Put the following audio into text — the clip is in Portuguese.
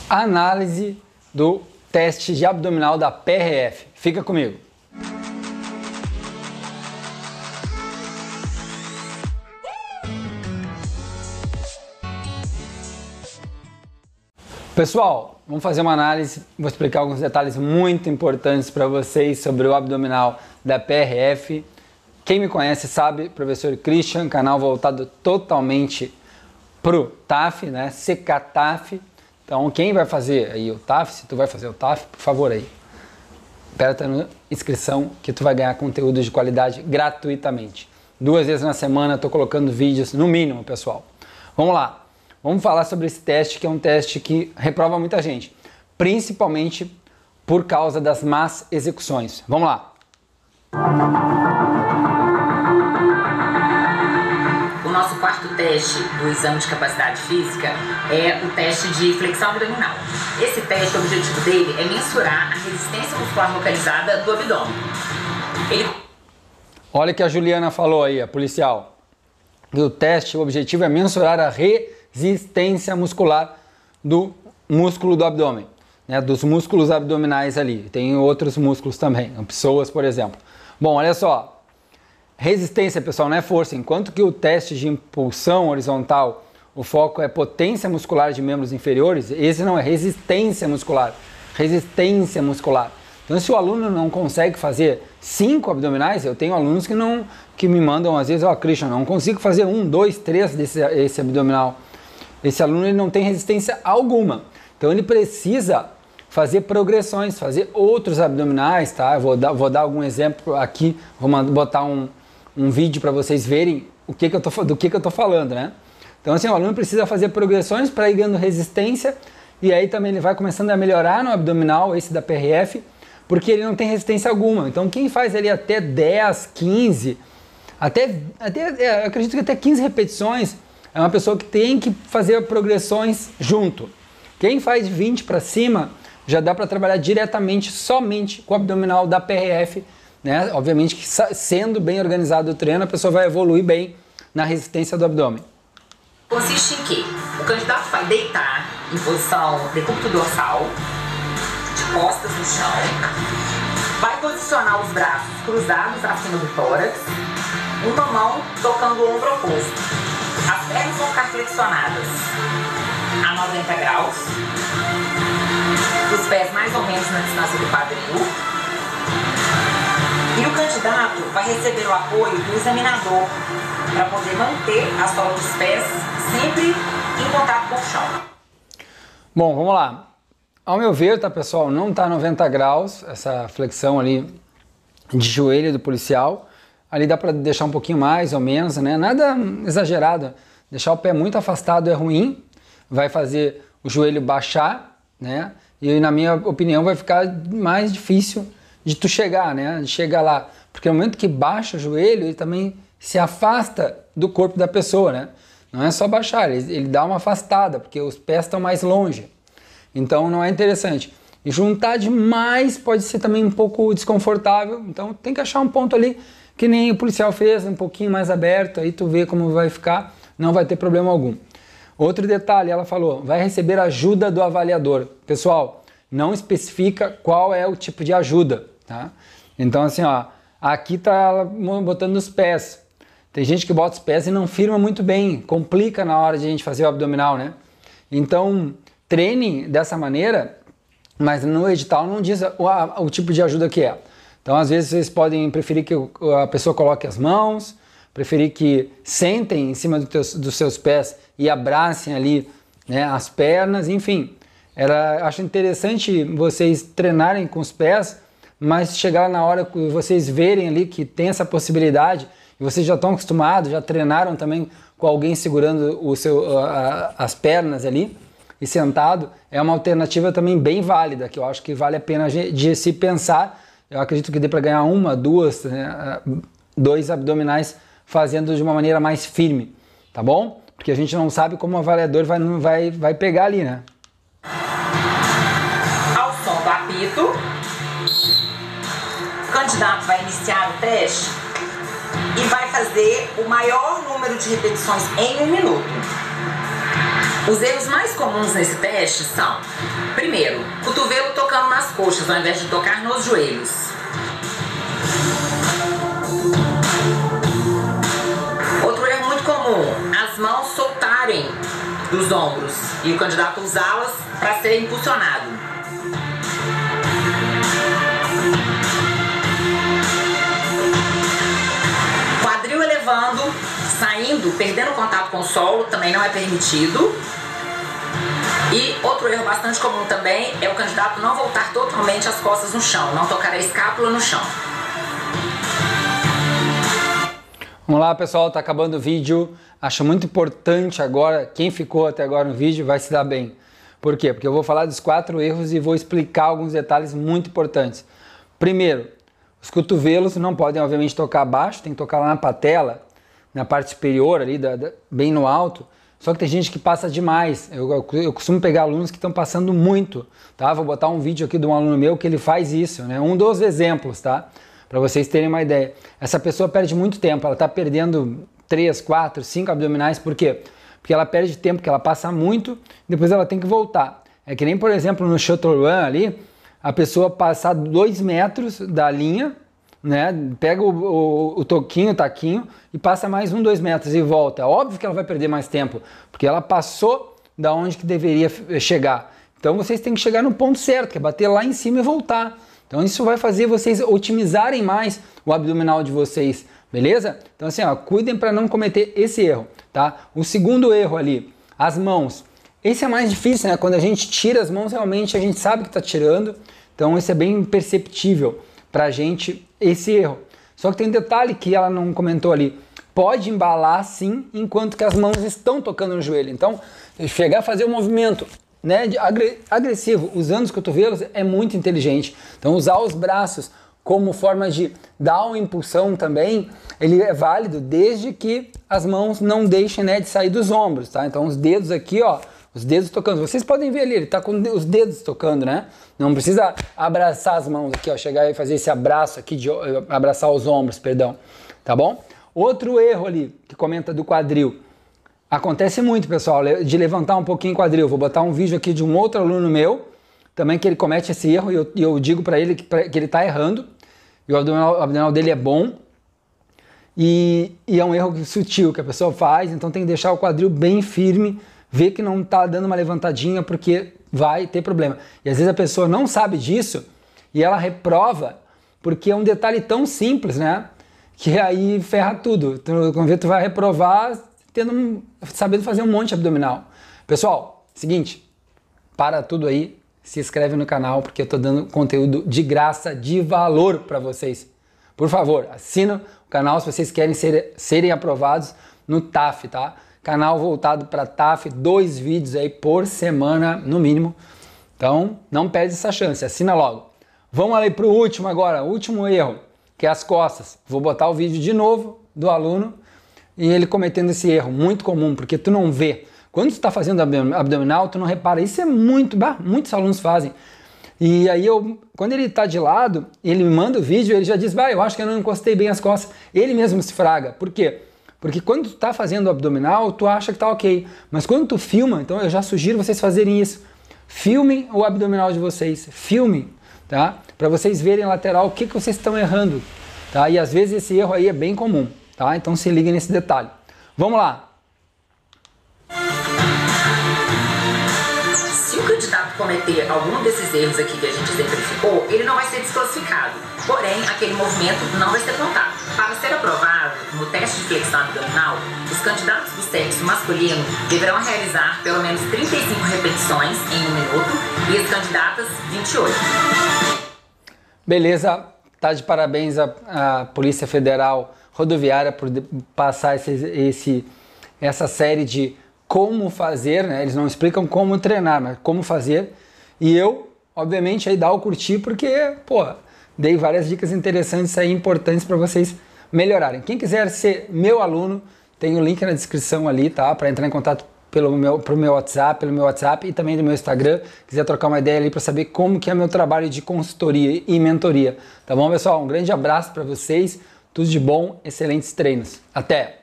análise do teste de abdominal da PRF. Fica comigo. Pessoal, vamos fazer uma análise, vou explicar alguns detalhes muito importantes para vocês sobre o abdominal da PRF. Quem me conhece sabe, professor Christian, canal voltado totalmente pro TAF, né? CK-TAF. Então, quem vai fazer aí o TAF, se tu vai fazer o TAF, por favor aí, aperta na inscrição que tu vai ganhar conteúdo de qualidade gratuitamente. 2 vezes na semana eu tô colocando vídeos, no mínimo, pessoal. Vamos lá. Vamos falar sobre esse teste, que é um teste que reprova muita gente, principalmente por causa das más execuções. Vamos lá. O nosso quarto teste do exame de capacidade física é o teste de flexão abdominal. Esse teste, o objetivo dele é mensurar a resistência muscular localizada do abdômen. Olha o que a Juliana falou aí, a policial. O teste, o objetivo é mensurar a resistência muscular do músculo do abdômen, né, dos músculos abdominais ali. Tem outros músculos também, pessoas, por exemplo. Bom, olha só. Resistência, pessoal, não é força. Enquanto que o teste de impulsão horizontal, o foco é potência muscular de membros inferiores, esse não é resistência muscular. Resistência muscular. Então, se o aluno não consegue fazer 5 abdominais, eu tenho alunos que me mandam às vezes, ó, Christian, não consigo fazer 1, 2, 3 esse abdominal. Esse aluno ele não tem resistência alguma. Então, ele precisa fazer progressões, fazer outros abdominais, tá? Eu vou dar algum exemplo aqui, vou botar um vídeo para vocês verem do que eu tô falando, né? Então, assim, o aluno precisa fazer progressões para ir ganhando resistência e aí também ele vai começando a melhorar no abdominal, esse da PRF, porque ele não tem resistência alguma. Então, quem faz ali até 10, 15, eu acredito que até 15 repetições, é uma pessoa que tem que fazer progressões junto. Quem faz 20 para cima, já dá para trabalhar diretamente, somente com o abdominal da PRF, né? Obviamente que sendo bem organizado o treino, a pessoa vai evoluir bem na resistência do abdômen. Consiste em que o candidato vai deitar em posição decúbito dorsal, de costas no chão, vai posicionar os braços cruzados acima do tórax, uma mão tocando o ombro oposto. As pernas vão ficar flexionadas a 90 graus, os pés mais ou menos na distância do quadril. E o candidato vai receber o apoio do examinador para poder manter a sola dos pés sempre em contato com o chão. Bom, vamos lá. Ao meu ver, tá, pessoal, não tá 90 graus essa flexão ali de joelho do policial. Ali dá para deixar um pouquinho mais ou menos, né? Nada exagerado. Deixar o pé muito afastado é ruim, vai fazer o joelho baixar, né? E na minha opinião vai ficar mais difícil de tu chegar, né? De chegar lá. Porque no momento que baixa o joelho, ele também se afasta do corpo da pessoa, né? Não é só baixar, ele dá uma afastada, porque os pés estão mais longe. Então não é interessante. E juntar demais pode ser também um pouco desconfortável, então tem que achar um ponto ali que nem o policial fez, um pouquinho mais aberto, aí tu vê como vai ficar, não vai ter problema algum. Outro detalhe, ela falou, vai receber ajuda do avaliador. Pessoal, não especifica qual é o tipo de ajuda, tá? Então assim, ó, aqui tá ela botando os pés. Tem gente que bota os pés e não firma muito bem, complica na hora de a gente fazer o abdominal, né? Então, treinem dessa maneira, mas no edital não diz o tipo de ajuda que é. Então, às vezes, vocês podem preferir que a pessoa coloque as mãos, preferir que sentem em cima dos seus pés e abracem ali, né, as pernas, enfim. Acho interessante vocês treinarem com os pés, mas chegar na hora que vocês verem ali que tem essa possibilidade, e vocês já estão acostumados, já treinaram também com alguém segurando as pernas ali e sentado, é uma alternativa também bem válida, que eu acho que vale a pena de se pensar. Eu acredito que dê para ganhar 1, 2, né, 2 abdominais fazendo de uma maneira mais firme, tá bom? Porque a gente não sabe como o avaliador vai pegar ali, né? Ao som do apito, o candidato vai iniciar o teste e vai fazer o maior número de repetições em 1 minuto. Os erros mais comuns nesse teste são: primeiro, cotovelo tocando nas coxas ao invés de tocar nos joelhos. Outro erro muito comum: as mãos soltarem dos ombros e o candidato usá-las para ser impulsionado. Quadril elevando, saindo, perdendo contato com o solo, também não é permitido. E outro erro bastante comum também é o candidato não voltar totalmente as costas no chão, não tocar a escápula no chão. Vamos lá, pessoal, tá acabando o vídeo. Acho muito importante agora, quem ficou até agora no vídeo vai se dar bem. Por quê? Porque eu vou falar dos 4 erros e vou explicar alguns detalhes muito importantes. Primeiro, os cotovelos não podem, obviamente, tocar abaixo, tem que tocar lá na patela, na parte superior ali, bem no alto. Só que tem gente que passa demais. Eu costumo pegar alunos que estão passando muito, tá? Vou botar um vídeo aqui de um aluno meu que ele faz isso, né? Um dos exemplos, tá? Para vocês terem uma ideia. Essa pessoa perde muito tempo, ela está perdendo 3, 4, 5 abdominais, por quê? Porque ela perde tempo, porque ela passa muito, depois ela tem que voltar. É que nem, por exemplo, no shuttle run ali, a pessoa passar 2 metros da linha, né? Pega o toquinho, o taquinho, e passa mais 1, 2 metros e volta. Óbvio que ela vai perder mais tempo, porque ela passou da onde que deveria chegar. Então vocês têm que chegar no ponto certo, que é bater lá em cima e voltar. Então isso vai fazer vocês otimizarem mais o abdominal de vocês, beleza? Então assim, ó, cuidem para não cometer esse erro, tá? O segundo erro ali, as mãos. Esse é mais difícil, né? Quando a gente tira as mãos, realmente a gente sabe que está tirando. Então esse é bem perceptível pra gente, esse erro. Só que tem um detalhe que ela não comentou ali. Pode embalar sim, enquanto que as mãos estão tocando no joelho. Então, chegar a fazer um movimento, né, agressivo, usando os cotovelos, é muito inteligente. Então usar os braços como forma de dar uma impulsão também, ele é válido desde que as mãos não deixem, né, de sair dos ombros, tá? Então os dedos aqui, ó, os dedos tocando. Vocês podem ver ali, ele tá com os dedos tocando, né? Não precisa abraçar as mãos aqui, ó, chegar e fazer esse abraço aqui, abraçar os ombros, perdão, tá bom? Outro erro ali, que comenta do quadril. Acontece muito, pessoal, de levantar um pouquinho o quadril. Vou botar um vídeo aqui de um outro aluno meu, também que ele comete esse erro, e eu digo para ele que ele está errando, e o abdominal dele é bom, e é um erro sutil que a pessoa faz, então tem que deixar o quadril bem firme, ver que não está dando uma levantadinha, porque vai ter problema. E às vezes a pessoa não sabe disso, e ela reprova, porque é um detalhe tão simples, né, que aí ferra tudo. Quando tu vai reprovar sabendo fazer um monte de abdominal. Pessoal, seguinte, para tudo aí, se inscreve no canal, porque eu tô dando conteúdo de graça, de valor para vocês. Por favor, assina o canal se vocês querem serem aprovados no TAF, tá? Canal voltado para TAF, 2 vídeos aí por semana, no mínimo. Então, não perde essa chance, assina logo. Vamos ali pro último agora, o último erro, que é as costas. Vou botar o vídeo de novo do aluno, e ele cometendo esse erro, muito comum, porque tu não vê. Quando tu está fazendo abdominal, tu não repara. Isso é muitos alunos fazem. E aí, quando ele está de lado, ele me manda o vídeo, ele já diz, eu acho que eu não encostei bem as costas. Ele mesmo se fraga. Por quê? Porque quando tu está fazendo abdominal, tu acha que tá ok. Mas quando tu filma, então eu já sugiro vocês fazerem isso. Filmem o abdominal de vocês. Filmem, tá? Para vocês verem lateral o que vocês estão errando. Tá? E às vezes esse erro aí é bem comum. Tá? Então se liguem nesse detalhe. Vamos lá. Se o candidato cometer algum desses erros aqui que a gente exemplificou, ele não vai ser desclassificado. Porém, aquele movimento não vai ser contado. Para ser aprovado no teste de flexão abdominal, os candidatos do sexo masculino deverão realizar pelo menos 35 repetições em 1 minuto e as candidatas 28. Beleza, tá de parabéns a Polícia Federal Rodoviária por passar essa série de como fazer, né? Eles não explicam como treinar, mas como fazer. E eu, obviamente, aí dá o curtir, porque, dei várias dicas interessantes aí, importantes para vocês melhorarem. Quem quiser ser meu aluno, tem o link na descrição ali, tá? Para entrar em contato pelo meu WhatsApp e também do meu Instagram. Quiser trocar uma ideia ali para saber como que é meu trabalho de consultoria e mentoria. Tá bom, pessoal? Um grande abraço para vocês. Tudo de bom, excelentes treinos. Até!